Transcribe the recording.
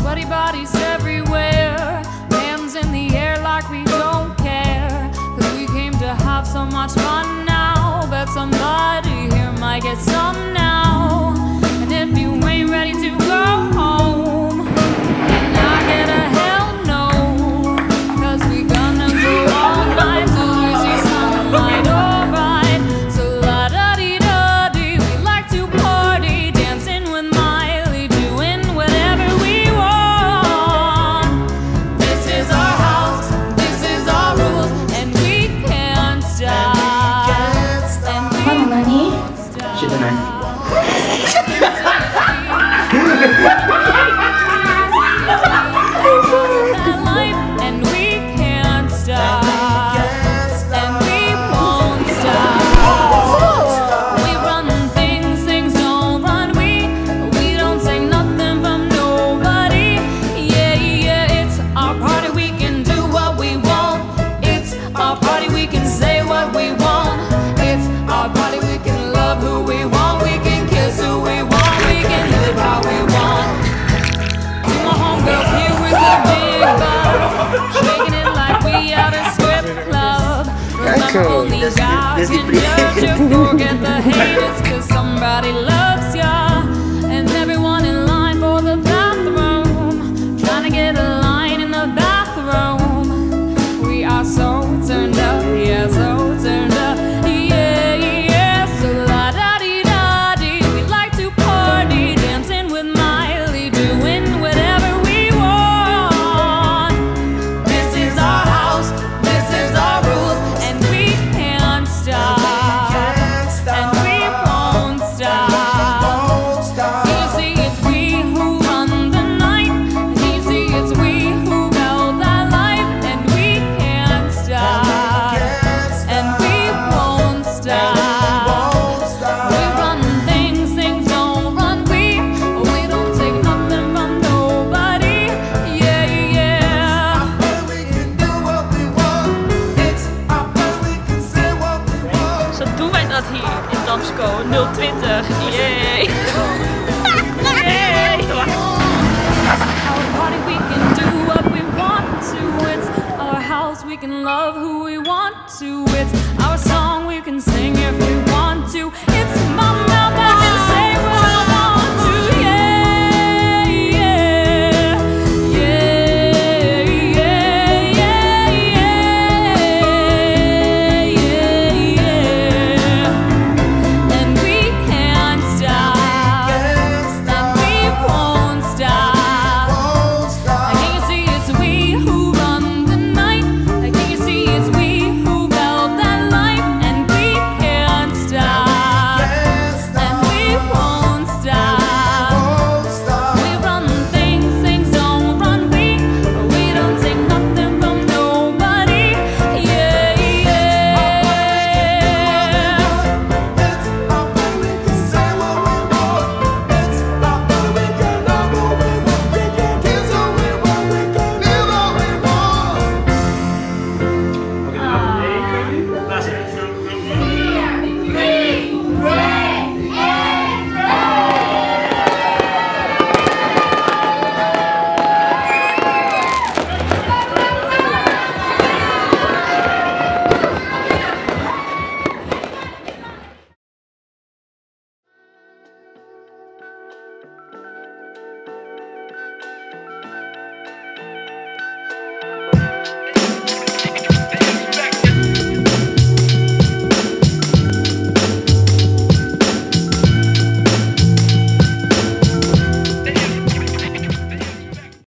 Sweaty bodies everywhere, hands in the air like we don't care. 'Cause we came to have so much fun now. Bet somebody here might get some now. And if you ain't ready to go home, then I get a hell no. 'Cause we gonna go all night till we see sunlight, alright. So la-da-dee-da-dee, we like to party, dancing with Miley, doing whatever we want. This is our house, this is our rules, and we can't stop. And we won't stop. That life, and we can't stop. And we won't stop. We run things, things don't run. We don't take nothing from nobody. Yeah, yeah, it's our party, we can do what we want. It's our party, we can say what we want. It's our party, we can love who we want. We can kiss who we want. We can live how we want. To my homegirls here with the big bug, shaking it like we at a strip club. Remember, only God can judge you. Forget the haters, 'cause somebody loves ya. And everyone in line for the bathroom, trying to get a line in the bathroom. We are so turned up, yeah, so turned up, yeah, yeah. So la-da-dee-da-dee, we like to party, dancing with Miley, doing whatever we want. This is our house, this is our rules, and we can't stop. And we won't stop. You see, it's we who run the night. You see, it's we who build that life, and we can't stop. And we won't stop. We run things, things don't run. We don't take nothing from nobody. Yeah, yeah. Zo doen wij dat hier in Damsko 020. Yay! Yay! Our party, we can do what we want to. It's our house, we can love who we want to. It's